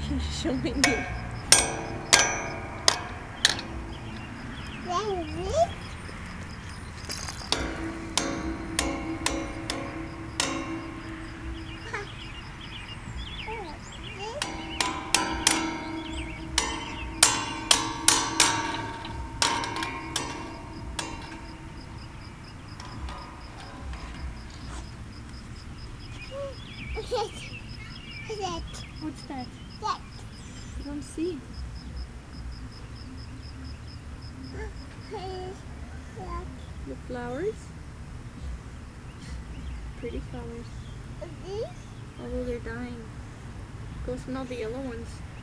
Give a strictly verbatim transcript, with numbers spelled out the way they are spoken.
He's showing you. What's that? That. I don't see. The flowers? Pretty flowers. Although they're dying. Go smell the yellow ones.